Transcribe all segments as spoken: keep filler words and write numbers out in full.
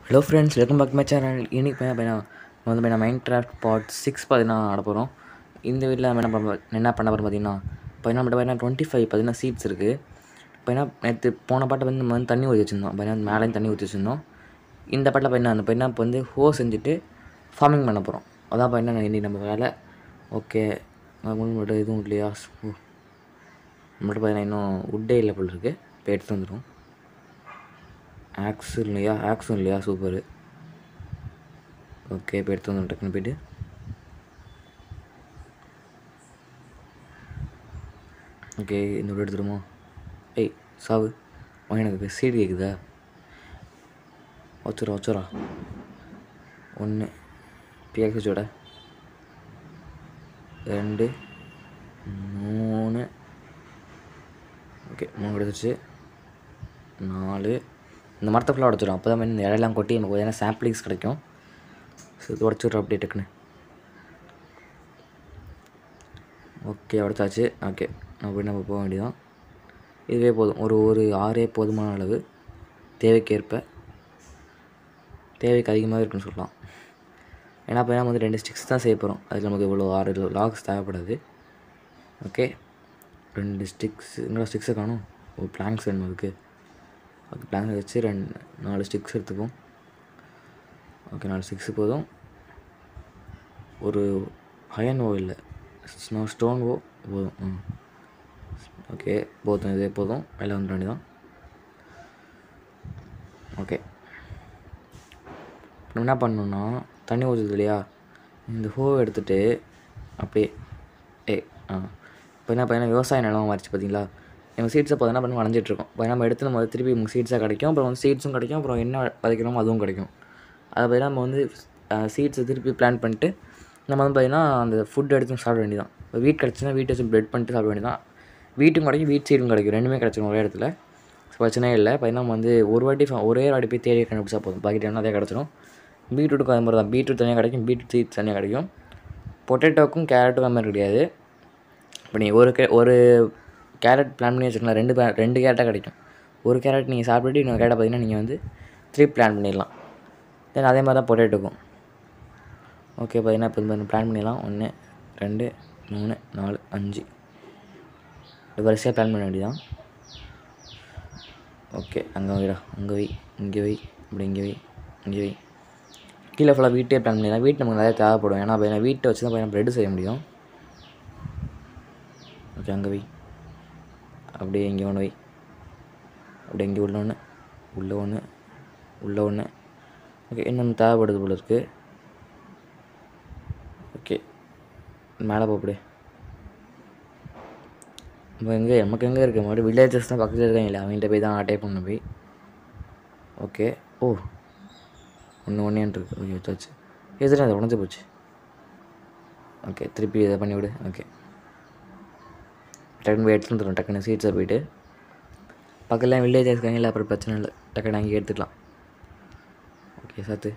Hello friends, welcome back my channel. இன்றைக்கி பார்த்தீங்கன்னா நம்ம வந்து பார்த்தீங்கன்னா மைன்கிராஃப்ட் பார்ட் சிக்ஸ் பார்த்தீங்கன்னா ஆட போகிறோம். இந்த வீட்டில் நம்ம என்ன பண்ண என்ன பண்ண போகிறோம் பார்த்தீங்கன்னா பார்த்தீங்கன்னா நம்மகிட்ட பார்த்தீங்கன்னா டுவெண்ட்டி ஃபைவ் பார்த்தீங்கன்னா சீட்ஸ் இருக்குது. பார்த்தீங்கன்னா நேற்று போன பாட்டை வந்து நம்ம வந்து தண்ணி ஊற்றி வச்சுருந்தோம். பார்த்தீங்கன்னா மேலேயும் தண்ணி ஊற்றி வச்சுருந்தோம். இந்த பாட்டில் பார்த்தீங்கன்னா அந்த பார்த்தீங்கன்னா இப்போ வந்து ஹோ செஞ்சுட்டு ஃபார்மிங் பண்ண போகிறோம். அதான் பார்த்தீங்கன்னா இன்றைக்கி நம்ம வேலை. ஓகே, மட்டும் எதுவும் இல்லையா? ஓ, நம்மகிட்ட பார்த்தீங்கன்னா இன்னும் உட்டே இல்லை போல் இருக்குது. இப்போ எடுத்து வந்துடும். ஆக்ஸும் இல்லையா? ஆக்ஸும் இல்லையா? சூப்பரு. ஓகே, இப்போ எடுத்து வந்து டக்குன்னு போய்ட்டு ஓகே இந்த விட எடுத்துருமோ? ஏய் சாவு எனக்கு சீடு கேட்குதா? வச்சுரா வச்சுரா ஒன்று பிஎக்ஸோட ரெண்டு மூணு. ஓகே, மூணு கிடச்சிச்சு. நாலு. இந்த மரத்தை ஃபுல்லாக உடச்சிடும். அப்போ தான் இந்த இடையெல்லாம் கொட்டி நமக்கு பார்த்தீங்கன்னா சாம்பிளிங்ஸ் கிடைக்கும். ஸோ இது உடச்சிட்றோம் அப்படியே டக்குன்னு. ஓகே, உடச்சாச்சு. ஓகே, அப்படி நம்ம போக வேண்டியதான். இதுவே போதும். ஒரு ஒரு ஆறே போதுமான அளவு. தேவைக்கேற்ப, தேவைக்கு அதிகமாக இருக்குன்னு சொல்லலாம். ஏன்னா இப்போ நம்ம வந்து ரெண்டு ஸ்டிக்ஸ் தான் செய்ய போகிறோம். அதுக்கு நமக்கு இவ்வளோ ஆறு லாக்ஸ் தேவைப்படாது. ஓகே, ரெண்டு ஸ்டிக்ஸ். இன்னொரு ஸ்டிக்ஸை காணும். ஒரு பிளாங்க்ஸ் வேணும் அதுக்கு. ஓகே, பிளாங்க்ஸ் வச்சு ரெண்டு நாலு ஸ்டிக்ஸ் எடுத்துப்போம். ஓகே, நாலு ஸ்டிக்ஸு போதும். ஒரு அயன் ஓ இல்லை ஸ்னோ ஸ்டோன் ஓ போதும். ம் ஓகே போதும். இதே போதும். எல்லாம் வந்து வேண்டியதான். ஓகே, நம்ம என்ன பண்ணணுன்னா தண்ணி ஊற்றுது இல்லையா? இந்த ஹோவை எடுத்துகிட்டு அப்படியே ஏ ஆ இப்போ என்ன பார்த்தீங்கன்னா விவசாய நிலம் மாறிச்சு பார்த்தீங்களா? எங்கள் சீட்ஸை பார்த்து என்ன பண்ணி வளைஞ்சிட்ருக்கோம். இப்போ நம்ம எடுத்து நம்ம திருப்பி உங்கள் சீட்ஸாக கிடைக்கும். அப்புறம் வந்து சீட்ஸும் கிடைக்கும். அப்புறம் என்ன விதைக்கிறோமோ அதுவும் கிடைக்கும். அதை பார்த்தீங்கன்னா நம்ம வந்து சீட்ஸை திருப்பி பிளான் பண்ணிட்டு நம்ம வந்து பார்த்திங்கன்னா அந்த ஃபுட் எடுத்து சாப்பிட வேண்டியதான். இப்போ வீட் கிடச்சுன்னா வீட்டை வச்சு ப்ரெட் பண்ணிட்டு சாப்பிட வேண்டியதான். வீட்டும் கிடைக்கும், வீட் சீடும் கிடைக்கும். ரெண்டுமே கிடச்சிடும் ஒரே இடத்துல. பிரச்சனையே இல்லை. பார்த்தீங்கன்னா நம்ம வந்து ஒரு வாட்டி ஒரே வாட்டி போய் தேடி கண்டுபிடிச்சா போதும். பாக்கெட் என்ன அதே கிடச்சிடும். பீட்ரூட்டுக்கும் அது மாதிரி தான். பீட்ரூட் தனியாக கிடைக்கும், பீட்ரூட் சீட்ஸ் தனியாக கிடைக்கும். பொட்டேட்டோக்கும் கேரட்டுக்கும் அது மாதிரி கிடையாது. இப்போ நீங்கள் ஒரு கே ஒரு கேரட் பிளான் பண்ணி வச்சுக்கலாம். ரெண்டு ரெண்டு கேரட்டாக கிடைக்கும். ஒரு கேரட் நீங்கள் சாப்பிட்டுட்டு இன்னொரு கேரட்டை பார்த்தீங்கன்னா நீங்கள் வந்து த்ரீ பிளான் பண்ணிடலாம். தென் அதே மாதிரி தான் பொட்டேட்டோக்கும். ஓகே, பார்த்தீங்கன்னா இப்போ இந்த பிளான் பண்ணிடலாம். ஒன்று ரெண்டு மூணு நாலு அஞ்சு வரிசையாக பிளான் பண்ண வேண்டியதான். ஓகே, அங்கே வைடா, அங்கே வை, இங்கே வை, இப்படி இங்கே வை, இங்கே வை. கீழே ஃபுல்லாக வீட்டே பிளான் பண்ணிடலாம். வீட்டு நமக்கு நிறையா தேவைப்படும். ஏன்னா பார்த்தீங்கன்னா வீட்டை வச்சு தான் பார்த்தீங்கன்னா ப்ரெட்டு செய்ய முடியும். ஓகே, அங்கே வை, அப்படியே இங்கே ஒன்று வை, அப்படியே இங்கே உள்ள ஒன்று, உள்ளே ஒன்று, உள்ளே ஒன்று. ஓகே, இன்னொன்று தேவைப்படுது போல இருக்குது. ஓகே, மேலே போப்படு. இப்போ எங்கே நமக்கு எங்கே இருக்க மாதிரி வில்லேஜஸ் தான் பக்கத்தில் இருக்காங்களே, அவங்ககிட்ட போய் தான் அட்டே பண்ண போய். ஓகே, ஓ ஒன்று ஒன்றேன்ட்டு இருக்கு. ஓகே, வச்சாச்சு. எதுனா அதை உடஞ்சி போச்சு. ஓகே, திருப்பி இதை பண்ணிவிடு. ஓகே, டக்குனு போய் எடுத்துகிட்டு வந்துடும். டக்குனு சீட்ஸை போய்ட்டு பக்கத்தில் வில்லேஜஸ் இருக்காங்களே, அப்புறம் பிரச்சனை இல்லை. டக்குனு அங்கே எடுத்துக்கலாம். ஓகே, சாத்து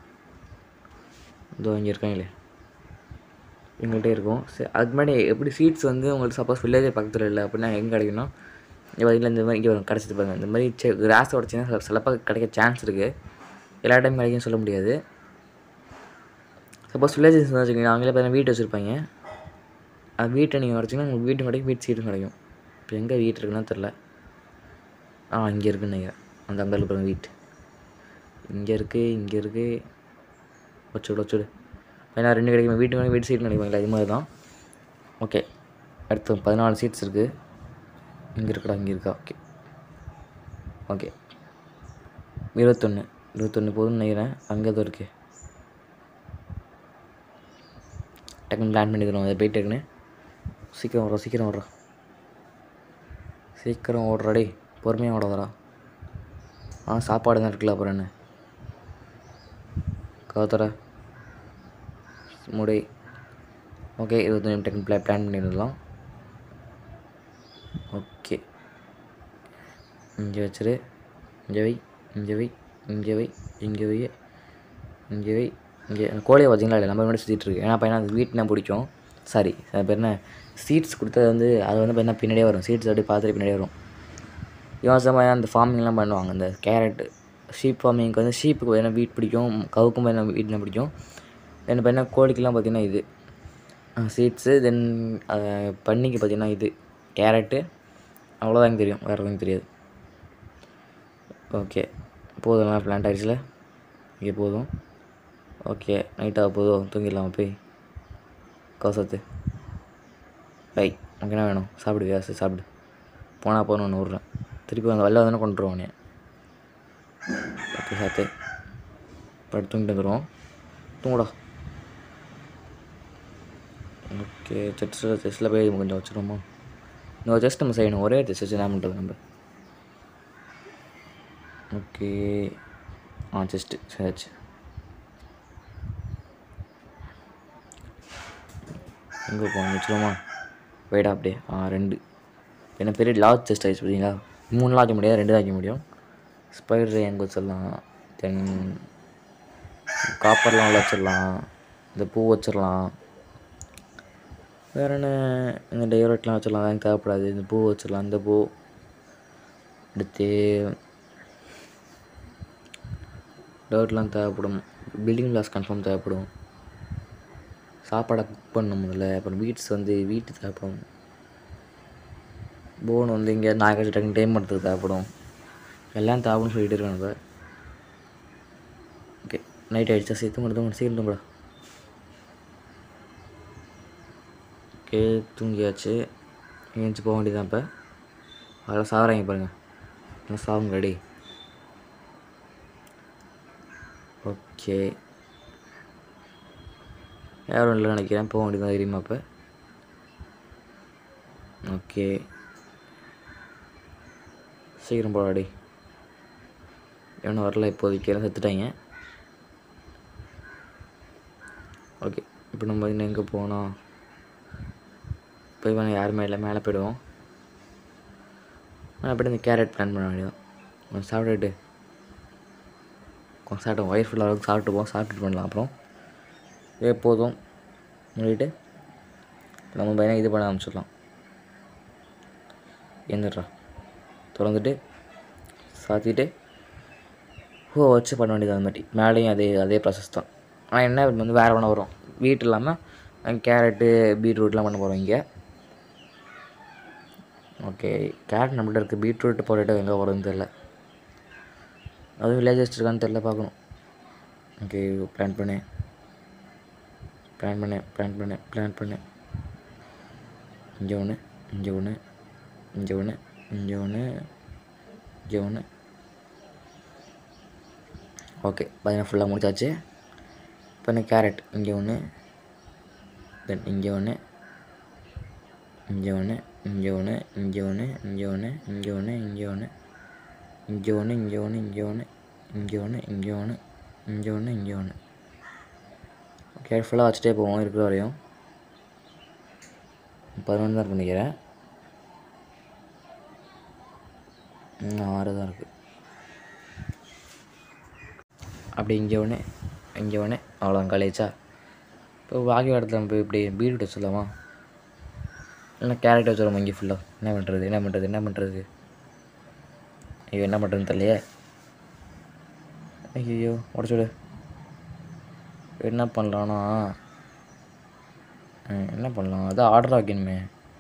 இதோ இங்கே இருக்காங்களே, எங்கள்கிட்ட இருக்கும். சரி, அதுக்கு முன்னாடி எப்படி சீட்ஸ் வந்து உங்களுக்கு சப்போஸ் வில்லேஜ் பக்கத்தில் இல்லை அப்படின்னா எங்கே கிடைக்குன்னா இல்லை இந்த மாதிரி இங்கே வரும். கிடச்சிட்டு பாருங்கள். இந்த மாதிரி செ கிராஸ் உடச்சிங்கன்னா சிலப்பாக கிடைக்க சான்ஸ் இருக்குது. எல்லா டைம் கிடைக்குன்னு சொல்ல முடியாது. சப்போஸ் வில்லேஜஸ் வந்து வச்சுக்கோங்க, அவங்களே பார்த்தீங்கன்னா வீட்டு வச்சுருப்பாங்க. அது வீட்டை நீங்கள் உடச்சிங்கன்னா உங்களுக்கு வீட்டும் கிடைக்கும், வீட்டு சீட்டும் கிடைக்கும். இப்போ எங்கே வீட்டு இருக்குன்னா தெரில. ஆ இங்கே இருக்குன்னு நினைக்கிறேன். அந்த அங்கே இருக்கிற வீட்டு இங்கே இருக்குது, இங்கே இருக்குது. வச்சுடு வச்சுடு. ஏன்னா ரெண்டு கிடைக்கும், வீட்டு கிடைக்கும், வீட்டு சீட்டு கிடைப்பாங்களா? இது மாதிரி தான். ஓகே, அடுத்து பதினாலு சீட்ஸ் இருக்குது. இங்கே இருக்கா? இங்கே இருக்கா? ஓகே ஓகே இருபத்தொன்று இருபத்தொன்று போதும்னு நினைக்கிறேன். அங்கே தான் இருக்குது. டக்குன்னு பிளான் பண்ணி தருவோம். அதை போயிட்டு இருக்குன்னு சீக்கிரம் வர்றோம், சீக்கிரம் வர்றோம், சீக்கிரம் ஓடுறாடே, பொறுமையாக ஓடாதடா. ஆ சாப்பாடு தான் இருக்குல்ல, அப்புறம் என்ன காத்தர முடி. ஓகே, இருபத்தஞ்சு டக்குன்னு பிளா பிளான் பண்ணிடலாம். ஓகே, இங்கே வச்சிரு, இங்கே வை, இங்கே வை, இங்கே வை, இங்கே வை, இங்கே வை, இங்கே. கோழியை பார்த்தீங்களா இல்லை, நம்ம மட்டும் சுற்றிட்டு இருக்கு. ஏன்னா பையனா அது வீட்டுனா பிடிக்கும். சாரி, பேர் என்ன சீட்ஸ் கொடுத்தது வந்து அது வந்து பார்த்தீங்கன்னா பின்னாடியே வரும். சீட்ஸ் அப்படியே பார்த்துட்டு பின்னாடியே வரும். இவன் பையனா அந்த ஃபார்மிங்லாம் பண்ணுவாங்க. இந்த கேரட்டு ஷீப் ஃபார்மிங்க்கு வந்து ஷீப்புக்கு பார்த்தீங்கன்னா வீட் பிடிக்கும், கவுக்கும் பார்த்தீங்கன்னா வீட்னா பிடிக்கும். தென் பார்த்தீங்கன்னா கோழிக்கெலாம் பார்த்தீங்கன்னா இது சீட்ஸு. தென் பன்னிக்கு பார்த்தீங்கன்னா இது கேரட்டு. அவ்வளோதான் எனக்கு தெரியும், வேறு எதுவும் தெரியாது. ஓகே போதும், நல்லா பிளான்ட் ஆகிடுச்சுல. இங்கே போதும். ஓகே நைட்டாக போதும், தூங்கிடலாம் போய். கவசத்து பை உனக்கு என்ன வேணும்? சாப்பிடு வியாசு, சாப்பிடு. போனால் போகணும் ஒன்று விட்றேன். திருப்பி வந்து வெளில வந்தானே கொண்டுருவோம் உடனே. ஓகே சாத்து படுத்து தூங்கிட்டு வந்துடுவோம். தூங்குடா. ஓகே செஸ்ட்டில் செஸ்ட்டில் போய் கொஞ்சம் வச்சுருவோமா? இன்னொரு செஸ்ட் நம்ம செய்யணும், ஒரே செஸ்ட் வச்சு என்ன பண்ணுறது நம்ம? ஓகே ஆ செஸ்ட்டு சரியாச்சு. எங்கே போகணும் வச்சுருவோமா? போய்டா அப்படியே. ஆ ரெண்டு என்ன பெரிய லார்ஜ் செஸ்ட் ஆகிடுச்சு பார்த்தீங்களா? மூணுலாம் வைக்க முடியாது, ரெண்டு தான் வைக்க முடியும். ஸ்பைடர் எங்கே வச்சிடலாம்? தென் காப்பர்லாம் உள்ள வச்சிடலாம். இந்த பூ வச்சிடலாம். வேறு என்ன? இந்த டெக்கரேட்லாம் வச்சிடலாம், எனக்கு தேவைப்படாது. இந்த பூ வச்சிடலாம், இந்த பூ அடுத்து டர்ட்லாம் தேவைப்படும். பில்டிங் பிளாக்ஸ் கன்ஃபார்ம் தேவைப்படும். சாப்பாடை குக் பண்ணணும் முதல்ல. அப்புறம் வீட்ஸ் வந்து வீட்டு தேவைப்படும். போன் வந்து இங்கே நான் கட்சி டக்குன்னு டைம் பண்ணுறதுக்கு தேவைப்படும். எல்லாம் தேவைன்னு சொல்லிட்டு இருக்கேன் நம்ம. ஓகே நைட் ஆகிடுச்சா? சரி தூங்க தூங்க சீக்கிரம் தூங்கடா. ஓகே தூங்கியாச்சு. ஏஞ்சி போக வேண்டியதான். இப்போ அதெல்லாம் சாகுறாங்க பாருங்கள், எல்லாம் சாகுங்க ரெடி. ஓகே யாரும் இல்லை நினைக்கிறேன், போக வேண்டியதான் தெரியுமா இப்போ? ஓகே சீக்கிரம் போடாடி. எவனும் வரல இப்போதைக்கு, எல்லாம் செத்துட்டாங்க. ஓகே இப்போ நம்ம இன்னும் எங்கே போனோம்? போய் வேணால் யாருமே இல்லை, மேலே போய்டுவோம். நான் அப்படி இந்த கேரட் பிளான் பண்ண வேண்டியதான். கொஞ்சம் சாப்பிட்டுட்டு கொஞ்சம் சாப்பிட்டோம், வயிறு ஃபுல்லாக அளவுக்கு சாப்பிட்டு போவோம். சாப்பிட்டுட்டு பண்ணலாம். அப்புறம் இதே போதும் சொல்லிட்டு நம்ம பையனை இது பண்ண ஆரம்பிச்சிடலாம். எந்திரா திறந்துட்டு சாத்திட்டு பூவை வச்சு பண்ண வேண்டியது. அது மாதிரி மேலேயும் அதே அதே ப்ராசஸ் தான். ஆனால் என்ன வந்து வேறு ஒன்று வரும். வீட்டு இல்லாமல் கேரட்டு பீட்ரூட்லாம் பண்ண போகிறோம் இங்கே. ஓகே கேரட் நம்மள்ட்ட இருக்குது, பீட்ரூட் பொட்டேட்டோ எங்கே வரும்னு தெரில. அதுவும் வில்லேஜஸ் இருக்கான்னு தெரில, பார்க்கணும். ஓகே பிளான் பண்ணு பிளான் பண்ணு பிளான் பண்ணு பிளான் பண்ணு இங்கே ஒன்று, இங்கே ஒன்று, இங்கே ஒன்று, இங்கே ஒன்று, இங்கே ஒன்று. ஓகே பார்த்தீங்கன்னா ஃபுல்லாக முடிச்சாச்சு. இப்போ என்ன கேரட் இங்கே ஒன்று, தென் இங்கே ஒன்று, இங்கே ஒன்று, இங்கே ஒன்று, இங்கே ஒன்று, இங்கே ஒன்று, இங்கே ஒன்று, இங்கே ஒன்று, இங்கே ஒன்று, இங்கே ஒன்று, இங்கே ஒன்று, இங்கே ஒன்று, இங்கே ஒன்று, இங்கே ஒன்று, இங்கே ஒன்று. ஓகே ஃபுல்லாக வச்சுட்டே போவோம் இருக்கிற வரையும். பதினொன்று தான் பண்ணிக்கிறேன், இன்னும் ஆறு தான் இருக்குது. அப்படி இங்கே ஒன்று, இங்கே ஒன்று, அவ்வளோதான் காலேஜா. இப்போ பாக்கி இடத்துல நம்ம போய் இப்படி பீட்ரூட் வச்சுடலாமா? இல்லைன்னா கேரட் வச்சுருவோம் இங்கே ஃபுல்லாக. என்ன பண்ணுறது என்ன பண்ணுறது என்ன பண்ணுறது ஐயோ என்ன பண்ணுறதுன்னு தெரியலையே. ஐயோ உடச்சுடு. என்ன பண்ணலான்னா என்ன பண்ணலாம்? அதான் ஆர்டர் வைக்கணுமே.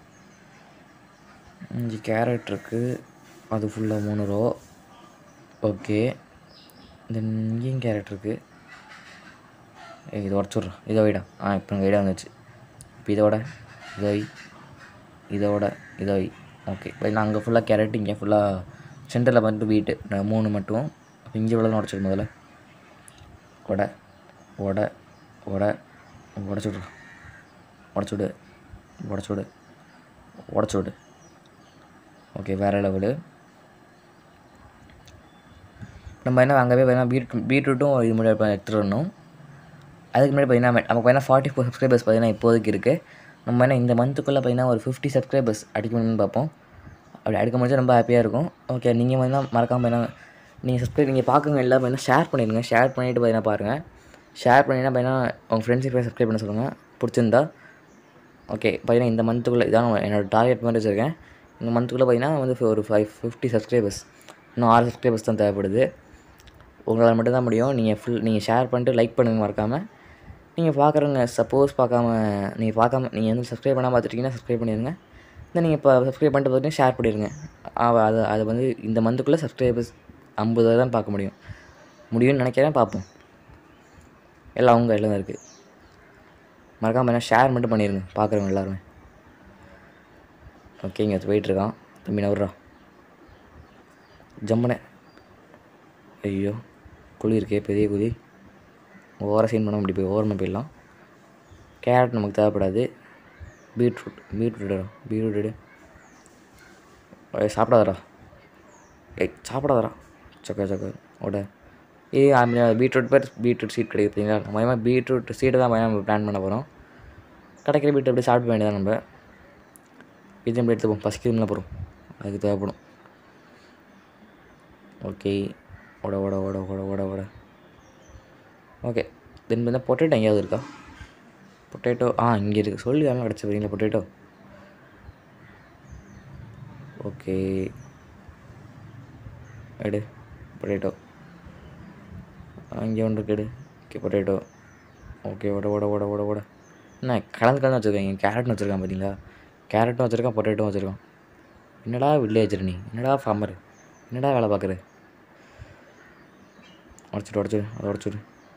இங்கே கேரட் இருக்குது, அது ஃபுல்லாக மூணு ரூபா. ஓகே தென் இங்கேயும் கேரட் இருக்குது. இது உடச்சுட்றோம், இதை வைடா. ஆ இப்போ எங்கள் ஐடியா வந்துச்சு. இப்போ இதோட இதை இதோட இதை ஓகே இப்போ அங்கே ஃபுல்லாக கேரட், இங்கே ஃபுல்லாக சென்டரில் வந்துட்டு வீட்டு மூணு மட்டும். அப்போ இங்கே இவ்வளோ உடச்சிடும் முதல்ல. உடை உடை உடை உடச்சுட்றோம், உடச்சுடு உடச்சுடு உடச்சுடு. ஓகே வேறு லெவலு. நம்ம என்ன அங்கே போய் பார்த்தீங்கன்னா பீட் பீட்ரூட்டும் இது முன்னாடி எடுத்துகிட்டு வரணும். அதுக்கு முன்னாடி பார்த்தீங்கன்னா நமக்கு பார்த்தீங்கன்னா ஃபார்ட்டி ஃபோர் சப்ஸ்கிரைபர்ஸ் பார்த்தீங்கன்னா இப்போதைக்கு இருக்குது. நம்ம என்ன இந்த மந்த்துக்குள்ளே பார்த்தீங்கன்னா ஒரு ஃபிஃப்டி சப்ஸ்கிரைபர்ஸ் அடிக்கணும்னு பார்ப்போம். அப்படி அடிக்க முடிஞ்சா ரொம்ப ஹாப்பியாக இருக்கும். ஓகே நீங்கள் பார்த்தீங்கன்னா மறக்காமல் பார்த்தீங்கன்னா நீங்கள் சப்ஸ்கிரைப் நீங்கள் பார்க்குங்க எல்லாம் பார்த்தீங்கன்னா ஷேர் பண்ணிடுங்க. ஷேர் பண்ணிவிட்டு பார்த்தீங்கன்னா பாருங்கள். ஷேர் பண்ணிங்கன்னா பார்த்தீங்கன்னா உங்கள் ஃப்ரெண்ட்ஸுக்கு சப்ஸ்கிரைப் பண்ண சொல்லுங்கள் பிடிச்சிருந்தா. ஓகே பார்த்தீங்கன்னா இந்த மந்த்துக்குள்ளே இதான் என்னோடய டார்கெட் மாதிரி வச்சுருக்கேன். இந்த மந்த்துக்குள்ளே பார்த்தீங்கன்னா வந்து ஒரு ஃபைவ் ஃபிஃப்டி சப்ஸ்கிரைபர்ஸ், இன்னும் ஆறு சப்ஸ்கிரைபர்ஸ் தான் தேவைப்படுது. உங்களால் மட்டும்தான் முடியும். நீங்கள் ஃபுல் நீங்கள் ஷேர் பண்ணிட்டு லைக் பண்ணுங்க மறக்காமல். நீங்கள் பார்க்குறவங்க சப்போஸ் பார்க்காம நீங்கள் பார்க்காம நீங்கள் வந்து சப்ஸ்கிரைப் பண்ணாமல் பார்த்துட்டீங்கன்னா சப்ஸ்கிரைப் பண்ணிடுங்க. இல்லை நீங்கள் இப்போ சப்ஸ்கிரைப் பண்ணிட்டு பார்த்துட்டு ஷேர் பண்ணிடுங்க. அது அது வந்து இந்த மந்த்துக்குள்ளே சப்ஸ்கிரைபர்ஸ் ஐம்பது தான் பார்க்க முடியும் முடியும்னு நினைக்கிறேன். பார்ப்போம். எல்லாம் அவங்க எல்லாம் இருக்குது. மறக்காமல் என்ன ஷேர் மட்டும் பண்ணிடுங்க பார்க்குறவங்க எல்லாருமே. ஓகே, இங்கே போயிட்டுருக்கான் தம்பி நவர்றா ஜம்முனே. ஐயோ குழி இருக்கே, பெரிய குழி. ஓவராக சீன் பண்ண முடியும். போய் ஓரமாக போயிடலாம். கேரட் நமக்கு தேவைப்படாது. பீட்ரூட் பீட்ரூட் பீட்ரூட்டு சாப்பிடாதரா. ஏய் சாப்பிடாதரா. சக்கா சக்கா ஓட ஏ பீட்ரூட் பேர் பீட்ரூட் சீட் கிடைக்குது பார்த்தீங்களா. நம்ம பீட்ரூட் சீட்டை தான் நம்ம பிளான் பண்ண போகிறோம். கிடைக்கிற பீட்ரூட் அப்படியே சாப்பிட வேண்டியதான். நம்ம இது எப்படி எடுத்துப்போம், பசிக்குதுன்னா போகிறோம், அதுக்கு தேவைப்படும். ஓகே, ஓட ஓட ஓட ஓட ஓட ஓட ஓகே. தென் வந்து பொட்டேட்டோ எங்கேயாவது இருக்கா? பொட்டேட்டோ ஆ இங்கே இருக்குது. சொல்லி வேணால் கிடச்சி வரீங்களா பொட்டேட்டோ. ஓகே எடு பொட்டேட்டோ. இங்கே ஒன்று இருக்குது. Okay potato. ஓகே ஓட ஓட ஓட ஓட ஓட என்ன கலந்து கலந்து வச்சுருக்காங்க. கேரட்னு வச்சுருக்கான் பார்த்தீங்களா. கேரட்டும் வச்சுருக்கான், பொட்டேட்டோ வச்சுருக்கான். என்னடா வில்லேஜர் நீ, என்னடா ஃபார்மர், என்னடா வேலை பார்க்குற. உடச்சிட்டு உடச்சிடு அதை உடச்சிடு.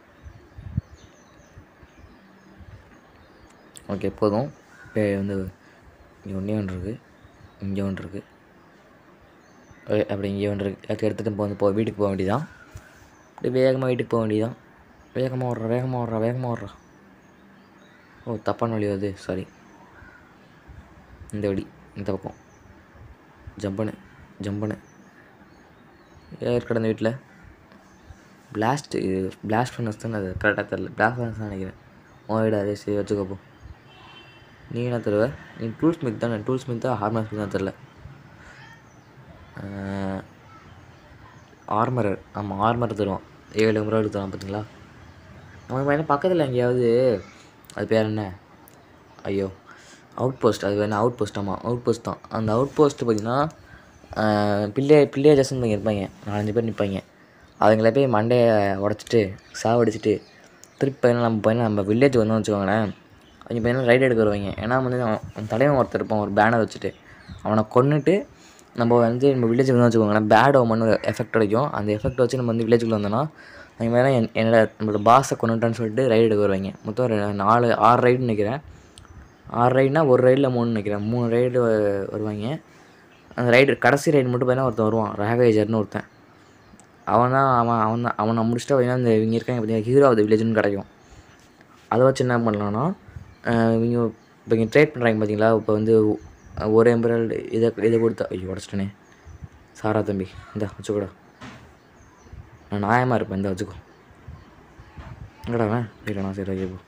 ஓகே போதும். இப்போ வந்து இங்கே ஒன்றே ஒன்று இருக்குது, இங்கே ஒன்று இருக்குது. ஓகே அப்படி இங்கே ஒன்று இருக்குது. எல்லாத்தையும் எடுத்துகிட்டு இப்போ வந்து போ வீட்டுக்கு போக வேண்டியதான். அப்படி வேகமாக வீட்டுக்கு போக வேண்டியதான். வேகமாக ஓடுறா வேகமாக ஓடுறா வேகமாக ஓடுறா. ஓ தப்பான வழி வருது, சாரி. இந்த வழி இந்த பக்கம் ஜம்பனு ஜம்பனு. ஏற்கனவே வீட்டில் பிளாஸ்ட் பிளாஸ்ட் ஃபர்னஸ் தானே, அது கரெக்டாக தெரில. பிளாஸ்ட் ஃபர்னஸ் தான் நினைக்கிறேன். உன் வீடு அதே சரி வச்சுக்கப்போ. நீ என்ன தருவ? நீ டூல் ஸ்மித் தானே. டூல் ஸ்மித் தான் ஹார்மர் ஸ்மித் தான் தெரில. ஆர்மரர் ஆமாம் ஆர்மர் தருவான். ஏழு முறை தருவான் பார்த்தீங்களா. அவன் பையனை பக்கத்தில் எங்கேயாவது அது பேர் என்ன, ஐயோ அவுட் போஸ்ட், அது வேணா அவுட் போஸ்ட். ஆமாம் அவுட் போஸ்ட் தான். அந்த அவுட் போஸ்ட்டு பார்த்திங்கன்னா பிள்ளைய பிள்ளையேஜஸ்ன்னு பையன் இருப்பாங்க, நாலஞ்சு பேர் நிற்பாங்க. அவங்கள போய் மண்டையை உடச்சிட்டு சாவடிச்சிட்டு திருப்பி பையனை நம்ம பையனை நம்ம வில்லேஜ் வந்தோம்னு வச்சுக்கோங்களேன். அவங்க பையனை ரைடு எடுக்க வருவாங்க. ஏன்னா வந்து அவன் தலைவன் ஒருத்தர் இருப்பான் ஒரு பேனர் வச்சுட்டு, அவனை கொன்னுட்டு நம்ம வந்து நம்ம வில்லேஜ் வந்தோம்னு வச்சுக்கோங்களேன். பேட் ஓமன்னு ஒரு எஃபெக்ட் கிடைக்கும். அந்த எஃபெக்ட் வச்சு நம்ம வந்து வில்லேஜுக்குள்ள வந்தோம்னா அவங்க மேலே என் என்னோட நம்மளோட பாஸை கொண்டுட்டான்னு சொல்லிட்டு ரைடு எடுக்க வருவாங்க. மொத்தம் நாலு ஆறு ரைடுன்னு நினைக்கிறேன். ஆறு ரைடுனா ஒரு ரைடில் மூணு நினைக்கிறேன். மூணு ரைடு வருவாங்க. அந்த ரைடு கடைசி ரைடு மட்டும் பார்த்தீங்கன்னா ஒருத்தன் வருவான், ரேவேஜர்னு ஒருத்தன். அவன் தான் அவன் அவன் தான் அவனை முடிச்சுட்டு பார்த்தீங்கன்னா இந்த இவங்க இருக்காங்க பார்த்தீங்கன்னா ஹீரோ ஆஃப் த வில்லேஜ்னு கிடைக்கும். அதை வச்சு என்ன பண்ணலான்னா இவங்க இப்போ இங்கே ட்ரேட் பண்ணுறாங்க பார்த்தீங்களா. இப்போ வந்து ஒரு எம்பரல் இதை இதை கொடுத்தா ஐயோ உடச்சிட்டேனே. சாரா தம்பி இந்தா வச்சுக்கூடா, நான் நியாயமாக இருப்பேன், இந்த வச்சுக்கோ. எங்கடா அவன் இல்லைண்ணா சரி ஐயோ.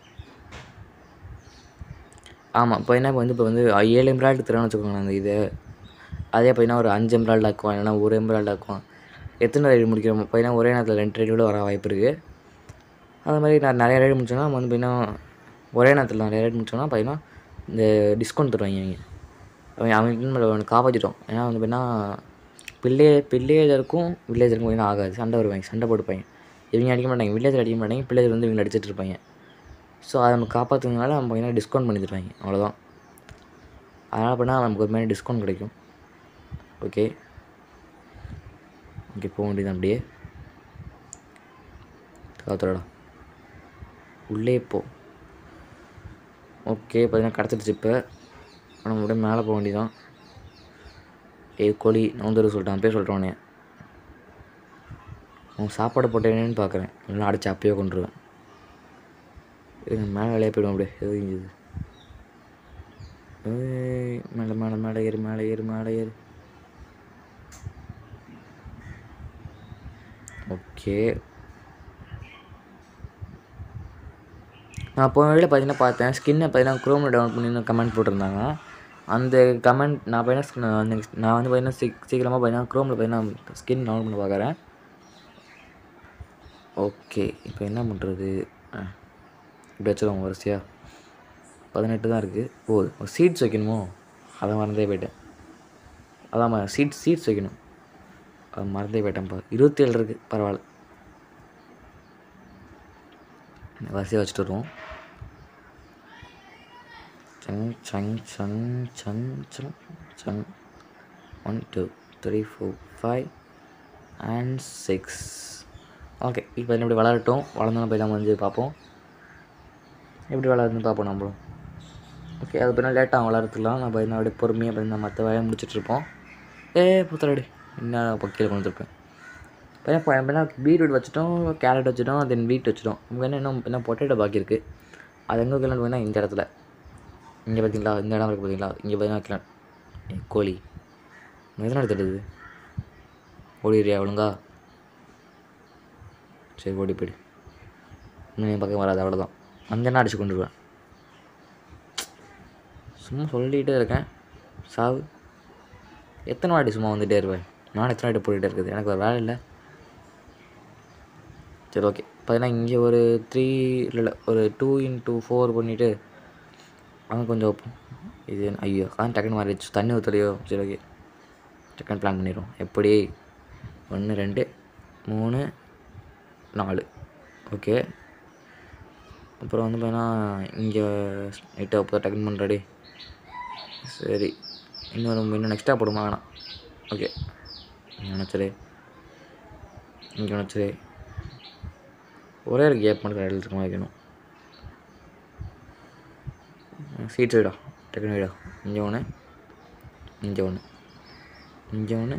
ஆமாம் இப்போ என்ன இப்போ வந்து இப்போ வந்து ஏழு எம்பராய்டு தருவான்னு வச்சுக்கோங்களேன் அந்த இது. அதே பார்த்தீங்கன்னா ஒரு அஞ்சு எம்பராய்டு ஆக்குவான், இல்லைனா ஒரு எம்பராய்டு ஆக்குவான். எத்தனை ரைடு முடிக்கிறோம் பார்த்தீங்கன்னா ஒரே நேரத்தில் ரெண்டு ரைடு கூட வர வாய்ப்பு இருக்குது. அது மாதிரி நான் நிறைய ரைடு முடிச்சோன்னா நம்ம வந்து பார்த்தீங்கன்னா ஒரே நேரத்தில் நிறைய ரைடு முடிச்சோன்னா பார்த்தீங்கன்னா இந்த டிஸ்கவுண்ட் தருவாங்க அவங்க. அவங்க அவங்க நம்மளை காப்பாற்றிட்டோம். ஏன்னா வந்து பார்த்தீங்கன்னா பிள்ளைய பிள்ளையருக்கும் வில்லேஜருக்கும் பார்த்தீங்கன்னா ஆகாது, சண்டை வருவாங்க, சண்டை போட்டுப்பாங்க. இவங்க அடிக்க மாட்டாங்க, வில்லேஜர் அடிக்க மாட்டாங்க, பிள்ளையர் வந்து இவங்க அடிச்சிட்டு இருப்பாங்க. ஸோ அதை நம்ம காப்பாற்றுறதுனால நம்ம பார்த்தீங்கன்னா டிஸ்கவுண்ட் பண்ணி தருவாங்க, அவ்வளோதான். அதனால் பண்ணால் நமக்கு ஒரு மாதிரி டிஸ்கவுண்ட் கிடைக்கும். ஓகே ஓகே போக வேண்டியது அப்படியே காத்துடா உள்ளே போ. ஓகே பார்த்தீங்கன்னா கிடச்சிடுச்சு. இப்போ நம்ம அப்படியே மேலே போக வேண்டியதான். ஏ கோழி நான் வந்து சொல்லிட்டேன், அப்பயே சொல்லிட்டோன்னே அவன் சாப்பாடு போட்டேன்னு பார்க்குறேன், இல்லைன்னா அடிச்சு அப்பயே கொண்டுருவேன். இது மேலே வேலையாக போய்டும் அப்படியே எது இஞ்சுது. மேலே மேலே மேலே ஏறு மேலே ஏறு மேலே ஏறு. ஓகே நான் போன வழியில் பார்த்தீங்கன்னா பார்த்தேன் ஸ்கின்னை பார்த்தீங்கன்னா குரோமில் டவுன்லோட் பண்ணி கமெண்ட் போட்டிருந்தாங்க. அந்த கமெண்ட் நான் பார்த்தீங்கன்னா நான் வந்து பார்த்தீங்கன்னா சீக் சீக்கிரமாக பார்த்தீங்கன்னா குரோமில் பார்த்தீங்கன்னா ஸ்கின் டவுன்லோட் பண்ணி பார்க்குறேன். ஓகே இப்போ என்ன பண்ணுறது, இப்படி வச்சுருவோம் வரிசையாக. பதினெட்டு தான் இருக்குது. ஓ சீட்ஸ் வைக்கணுமோ, அதை மறந்தே போய்ட்டேன். அதான் சீட்ஸ் சீட்ஸ் வைக்கணும், அது மறந்தே போயிட்டேன்ப்பா. இருபத்தி ஏழு இருக்குது, பரவாயில்ல. வரிசையாக வச்சுட்டு வருவோம். சங் சங் சங் சங் சங் சங் one two three four five and six. Okay, இப்போ என்ன இப்படி வளரட்டும். வளர்ந்தோம் போய் நம்ம வந்து பார்ப்போம் எப்படி வளருதுன்னு பார்ப்போம் நம்மளும். ஓகே, அது பின்னா லேட்டாக வளர்த்துக்கலாம். நம்ம என்ன அப்படியே பொறுமையாக போய் மற்ற வேலையை முடிச்சிட்ருப்போம். ஏ புத்தரடி என்ன பக்கியில் கொண்டு வந்துருப்பேன். இப்போ என்ன பீட்ரூட் வச்சுட்டோம், கேரட் வச்சுட்டோம், தென் பீட் வச்சுட்டோம். நமக்கு என்ன இன்னும் என்ன பொட்டேட்டோ பாக்கி இருக்குது. அது எங்கே வைக்கலான்னு பார்த்தீங்கன்னா இந்த இடத்துல இங்கே பார்த்தீங்களா, இந்த இடம் இருக்குது பார்த்தீங்களா, இங்கே பார்த்தீங்கன்னா வைக்கலாம். கோழி எதனால் எடுத்துடுது ஓடிடுறியா ஒழுங்கா? சரி ஓடி போய்டு, இன்னும் என் பக்கம் வராது, அவ்வளோதான். அங்கேனா அடிச்சு கொண்டுருவேன். சும்மா சொல்லிகிட்டே இருக்கேன், சாவு. எத்தனை வாட்டி சும்மா வந்துகிட்டே இருப்பேன் நான்? எத்தனை வாட்டி போட்டுகிட்டே இருக்குது, எனக்கு ஒரு வேலை இல்லை. சரி ஓகே, பார்த்தீங்கன்னா இங்கே ஒரு த்ரீ இல்லை ஒரு டூ இன்டூ ஃபோர் பண்ணிவிட்டு அங்கே கொஞ்சம் வைப்போம். இது ஐயோ அதான் டக்குன்னு மாறிடுச்சு, தண்ணி ஊற்றலையோ. சரி ஓகே, டக்குன்னு பிளான் பண்ணிடுவோம். எப்படி ஒன்று ரெண்டு மூணு நாலு. ஓகே, அப்புறம் வந்து பார்த்தீங்கன்னா இங்கே நைட்டாக இப்போ டக்குன்னு பண்ணுறாடி. சரி, இன்னொரு இன்னும் நெக்ஸ்ட்டாக போடுமா வேணாம். ஓகே, இங்கே நினச்சரே இங்கே நினச்சரே ஒரே ஒரு கேப் மட்டும் எழுதுக்கு வைக்கணும். சீட் சைடா டக்குனு வீடா. இங்கே ஒன்று, இங்கே ஒன்று, இங்கே ஒன்று.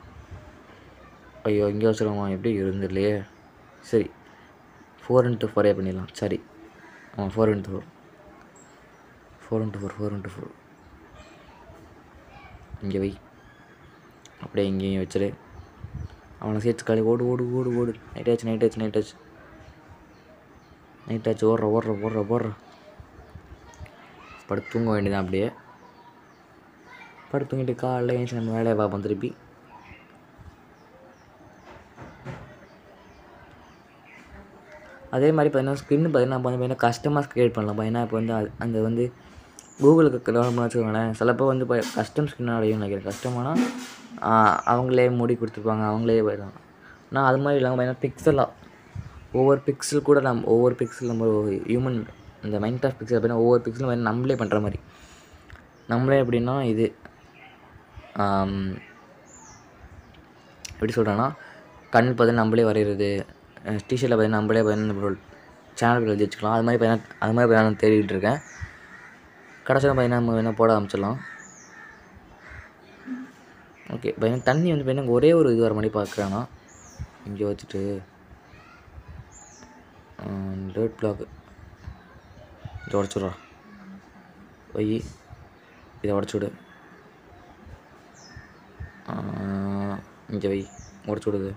ஐயோ இங்கே வச்சுருவோமா, எப்படி இருந்துடலையே. சரி, ஃபோர் இன்ட்டு ஃபோரே பண்ணிடலாம். சரி, ஆமாம் four into four four into four four into four இங்கே வை. அப்படியே இங்கேயும் வச்சுரு. அவனை சேர்த்து காலி ஓடு ஓடு ஓடு ஓடு. நைட் ஆச்சு நைட் ஆச்சு நைட் ஆச்சு நைட் ஆச்சு ஓடுற ஓடுற ஓடுற ஓடுற. படுத்து தூங்க வேண்டியதான். அப்படியே படுத்து தூங்கிட்டு காலைல ஏஞ்சி நம்ம வேலையை பார்ப்போம் திருப்பி. அதே மாதிரி பார்த்தீங்கன்னா ஸ்க்ரீன் பார்த்தீங்கன்னா கொஞ்சம் பார்த்தீங்கன்னா கஸ்டமர்ஸ் க்ரியேட் பண்ணலாம். பார்த்தீங்கன்னா இப்போ வந்து அது அந்த வந்து கூகுளுக்கு டெவலப் பண்ண வச்சுக்கோங்களேன். சிலப்போ வந்து இப்போ கஸ்டம் ஸ்கின் அடையும் நினைக்கிறேன். கஸ்டமானால் அவங்களே மூடி கொடுத்துருப்பாங்க, அவங்களே போயிடுவாங்க. ஆனால் அது மாதிரி இல்லாமல் பார்த்தீங்கன்னா பிக்சலாக ஒவ்வொரு பிக்சல் கூட நம்ம ஒவ்வொரு பிக்சல் நம்ம ஹியூமன் இந்த மைண்ட் ஆஃப் பிக்சல் அப்படின்னா ஒவ்வொரு பிக்சலும் பார்த்தீங்கன்னா நம்மளே பண்ணுற மாதிரி. நம்மளே எப்படின்னா இது எப்படி சொல்கிறேன்னா கண் பார்த்தீங்கன்னா நம்மளே வரைகிறது, டிஷர்ட்டில் பார்த்தீங்கன்னா நம்மளே பார்த்தீங்கன்னா சேனல் எழுதி வச்சுக்கலாம். அது மாதிரி பார்த்தீங்கன்னா அது மாதிரி நான் தேடிக்கிட்டு இருக்கேன். கடைசியில் பார்த்தீங்கன்னா நம்ம வேணால் போட ஆரம்பிச்சிடலாம். ஓகே, பார்த்தீங்கன்னா தண்ணி வந்து பார்த்தீங்கன்னா ஒரே ஒரு இது வர மாதிரி பார்க்குறேன்னா இங்கே வச்சுட்டு டேட் பிளாக் இதை உடச்சுட்றா வை. இதை உடச்சுடு இங்கே வை, உடச்சு விடுது.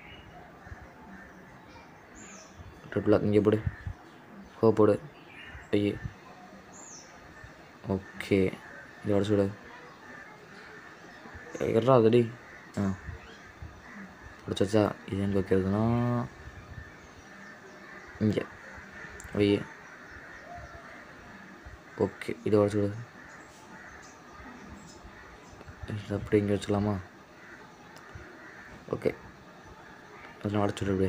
டேட் பிளாக் இங்கே போடு, ஹோ போடு வை. ஓகே, இதை உடச்சு விடு. எட்ரா அதடி. ஆ உடச்சா இது எங்கே வைக்கிறதுனா இங்கே வை. ஓகே, இதை உடச்சு விடு. அப்படி இங்கே வச்சுக்கலாமா? ஓகே, அதெல்லாம் உடச்சு விடு அப்படியே.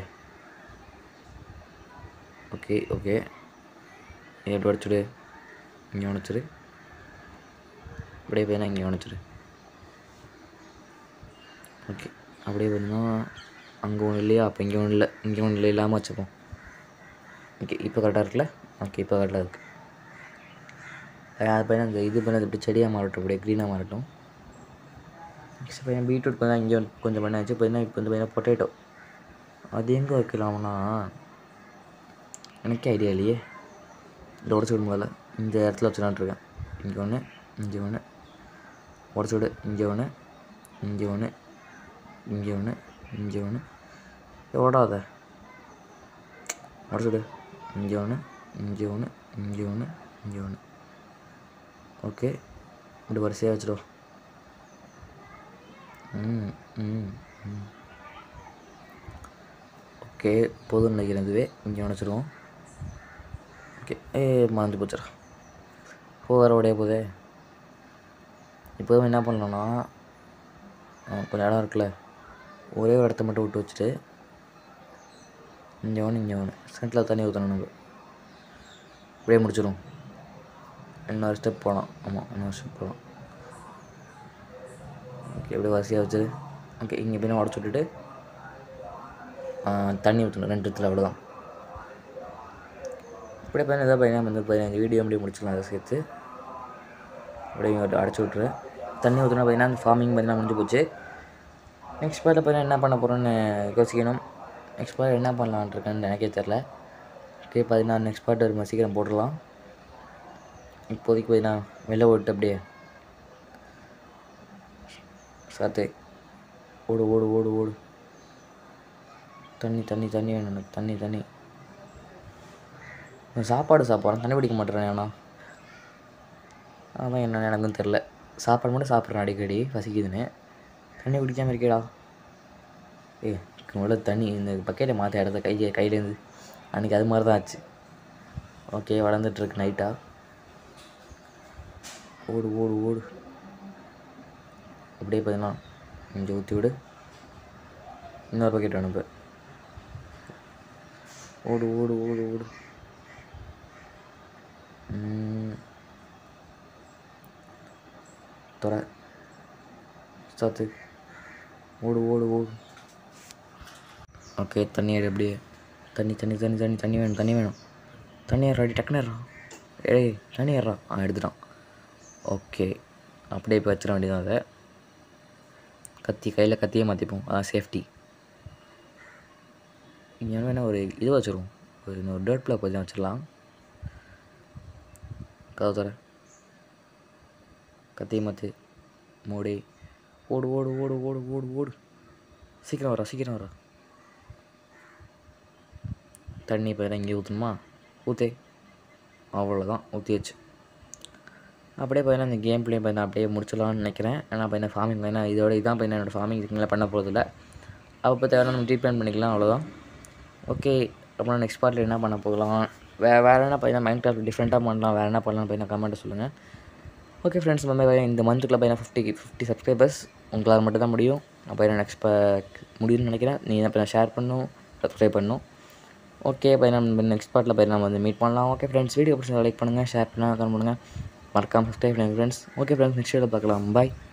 ஓகே ஓகே, இதை எப்படி உடச்சுடு, இங்கே உடச்சிடு. அப்படியே போயினா இங்கே உடச்சிடு. ஓகே, அப்படியே பார்த்தீங்கன்னா அங்கே ஒன்றும் இல்லையா, அப்போ இங்கே ஒன்றும் இல்லை, இங்கே ஒன்றும் இல்லை, இல்லாமல் வச்சுப்போம். ஓகே, இப்போ கரெக்டாக இருக்குல்ல? ஓகே, இப்போ கரெக்டாக இருக்குது. அது பார்த்தீங்கன்னா இந்த இது பண்ணது இப்படி செடியாக மாறட்டும், அப்படியே க்ரீனாக மாறட்டும். நெக்ஸ்ட் பார்த்தீங்கன்னா பீட்ரூட் பார்த்தா இங்கே கொஞ்சம் பண்ணாச்சு. பார்த்தீங்கன்னா இப்போ வந்து பார்த்தீங்கன்னா பொட்டேட்டோ அது எங்கே வைக்கலாம்னா எனக்கே ஐடியா இல்லையே. இந்த உடச்சி விடும் போதில் இந்த இடத்துல வச்சுலான்ட்ருக்கேன். இங்கே ஒன்று, இங்கே ஒன்று உடச்சி விடு. இங்கே ஒன்று, இங்கே ஒன்று, இங்கே ஒன்று, இங்கே ஒன்று. ஓடாத, உடச்சி விடு. இங்கே ஒன்று, இங்கே ஒன்று, இங்கே ஒன்று, இங்கே ஒன்று. ஓகே, இப்படி வரிசையாக வச்சுடும். ம் ம் ம் ஓகே, போதும் நினைக்கிறேன். இதுவே இங்கே உடச்சிடுவோம். ஓகே, ஏ மறந்து போச்சுடா. போ வேறு உடைய போதே. இப்போதும் என்ன பண்ணலான்னா கொஞ்சம் இடம் இருக்குல்ல, ஒரே ஒரு இடத்த மட்டும் விட்டு வச்சுட்டு இங்கே ஒன்று, இங்கே ஒன்று சென்டரில் தண்ணி ஊற்றணும் நம்ம. இப்படியே முடிச்சிடும். இன்னொரு ஸ்டெப் போகலாம். ஆமாம், இன்னொரு ஸ்டெப் போகலாம். ஓகே, அப்படியே வரிசையாக வச்சது. ஓகே, இங்கே போய் உடச்சி விட்டுட்டு தண்ணி ஊற்றணும் ரெண்டு இடத்துல, அவ்வளோதான். அப்படியே பையன் எதாவது பையனா வந்து பதினஞ்சு வீடியோ அப்படியே முடிச்சிடலாம். அதை சேர்த்து அப்படியே அடைச்சி விட்ரு. தண்ணி ஊற்றினா பார்த்தீங்கன்னா அந்த ஃபார்மிங் பார்த்தீங்கன்னா முடிஞ்சு போச்சு. நெக்ஸ்ட் பார்ட்டில் பார்த்தீங்கன்னா என்ன பண்ண போகிறோன்னு யோசிக்கணும். நெக்ஸ்ட் பார்ட் என்ன பண்ணலான்ட்ருக்கேன்னு எனக்கே தெரில. ஓகே, பார்த்தீங்கன்னா நெக்ஸ்ட் பார்ட் வருமா சீக்கிரம் போட்டுடலாம். இப்போதைக்கு பார்த்தீங்கன்னா வெளில ஓட்டு அப்படியே சாத்து ஓடு ஓடு ஓடு ஓடு. தண்ணி தண்ணி தண்ணி வேணும் எனக்கு, தண்ணி தண்ணி. சாப்பாடு சாப்பிட்றேன், தண்ணி குடிக்க மாட்டேறேன். ஏன்னா அதான் என்ன எனக்கும் தெரில. சாப்பாடு மட்டும் சாப்பிட்றேன் அடிக்கடி பசிக்குதுன்னு, தண்ணி குடிக்காமல் இருக்கேடா. ஏ உள்ள தண்ணி இந்த பக்கெட்டை மாற்ற இடத்த கையை கையிலேருந்து அன்றைக்கி அது மாதிரி தான் ஆச்சு. ஓகே, வளர்ந்துட்டுருக்கு நைட்டாக. ஓடு ஓடு ஓடு. அப்படியே பார்த்தீங்கன்னா கொஞ்சம் ஊற்றி விடு. இன்னொரு பக்கெட் வேணும் இப்போ. ஓடு ஓடு ஓடு ஓடு. தொட சாத்து ஓடு ஓடு ஓடு. ஓகே, தண்ணி எடு. அப்படியே தண்ணி தண்ணி தண்ணி தண்ணி தண்ணி வேணும், தண்ணி வேணும். தண்ணி ஏறா, அடி டக்குன்னு ஏறா. ஏய் தண்ணி ஏறா. ஆ எடுத்துட்டான். ஓகே, அப்படியே இப்போ வச்சிட வேண்டியதான். அதை கத்தி கையில் கத்தியே மாற்றிப்போம், ஆ சேஃப்டி. இங்கே வேணால் ஒரு இது வச்சுருவோம், ஒரு இன்னொரு டர்ட் பிளாக் வச்சு வச்சிடலாம். கதை தர கத்தியை மாற்று மூடி. ஓடு ஓடு ஓடு ஓடு ஓடு ஓடு. சீக்கிரம் வரா, சீக்கிரம் வரா. தண்ணி இப்போ இங்கே ஊற்றணுமா? ஊற்றே. அவ்வளோதான், ஊற்றியாச்சு. அப்படியே பார்த்தீங்கன்னா இந்த கேம் பிளே பார்த்தீங்கன்னா அப்படியே முடிச்சிடலாம்னு நினைக்கிறேன். ஏன்னா பார்த்தீங்கன்னா ஃபார்மிங் பார்த்தீங்கன்னா இதோட இதான் பார்த்தீங்கன்னா என்னோடய ஃபார்மிங் இதுக்கு மேலே பண்ண போகிறதில்ல. அப்போ தேவையான நம்ம ட்ரீட்மெண்ட் பண்ணிக்கலாம், அவ்வளோதான். ஓகே, அப்புறம் நெக்ஸ்ட் பார்ட்டில் என்ன பண்ண போகலாம், வே வேறு என்ன பார்த்தீங்கன்னா மைண்ட் கிராஃப்ட் டிஃப்ரெண்ட்டாக பண்ணலாம், வேறு என்ன பண்ணலாம் பார்த்தீங்கன்னா கமெண்ட்டை சொல்லுங்கள். ஓகே ஃப்ரெண்ட்ஸ், இந்த மாதிரி இந்த மந்த்துக்குள்ள பார்த்தீங்கன்னா ஃபிஃப்டி ஃபிஃப்டி சப்ஸ்கிரைபர்ஸ் உங்களால் மட்டும் தான் முடியும். அப்போ என்ன நெக்ஸ்ட் இப்போ முடியும்னு நினைக்கிறேன். நீங்கள் இப்போ ஷேர் பண்ணணும், சப்ஸ்கிரைப் பண்ணணும். ஓகே, இப்போ நம்ம நெக்ஸ்ட் பார்ட்டில் போய் நம்ம வந்து மீட் பண்ணலாம். ஓகே ஃப்ரெண்ட்ஸ், வீடியோ பிடிச்சா லைக் பண்ணுங்கள், ஷேர் பண்ணுங்கள், கமெண்ட் பண்ணுங்கள், மறக்காமல் சப்ஸ்கிரைப் பண்ணுங்கள் ஃப்ரெண்ட்ஸ். ஓகே ஃப்ரெண்ட்ஸ், நெக்ஸ்ட் வீடியோவில் பார்க்கலாம். பாய்.